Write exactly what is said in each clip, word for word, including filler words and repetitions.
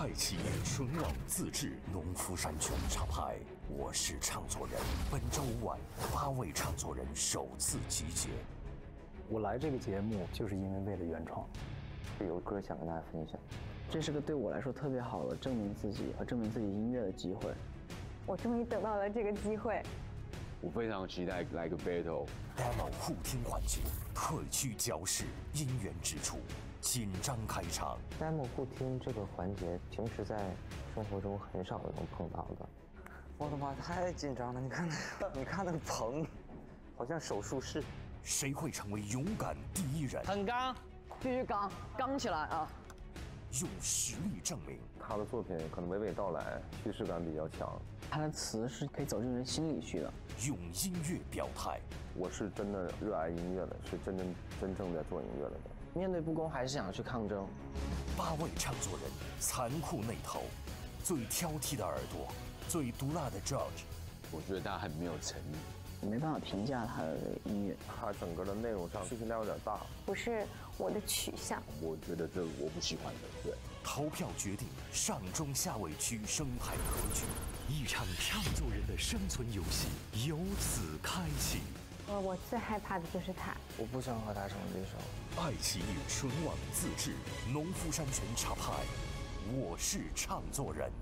爱奇艺纯网自制农夫山泉茶牌，我是唱作人。本周五晚，八位唱作人首次集结。 我来这个节目就是因为为了原创， 有歌想跟大家分享。 这是个对我来说特别好的证明自己和证明自己音乐的机会。 我终于等到了这个机会。 我非常期待来个 battle。 demo 互听环节，特区交视，音源指出，紧张开场。 demo 互听这个环节，平时在生活中很少能碰到的。我的妈，太紧张了！你看那个，你看那个棚，好像手术室。 谁会成为勇敢第一人？ 很刚，必须刚，刚起来啊！ 用实力证明。 他的作品可能娓娓道来，叙事感比较强。 他的词是可以走进人心里去的。 用音乐表态。 我是真的热爱音乐的，是真正真正在做音乐了的。 面对不公，还是想去抗争。 八位唱作人，残酷那头，最挑剔的耳朵，最毒辣的 George。 我觉得他很没有诚意。 没办法评价他的音乐， 他整个的内容上信息量有点大， 不是我的取向。 我觉得这我不喜欢的。对， 投票决定上中下位区生态格局，一场唱作人的生存游戏由此开启。 我我最害怕的就是他， 我不想和他成对手。 爱奇艺纯网自制农夫山泉茶派，我是唱作人。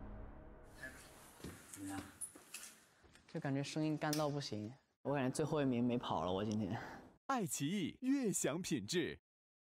怎么样？就感觉声音干到不行，我感觉最后一名没跑了。我今天， 爱奇艺悦享品质。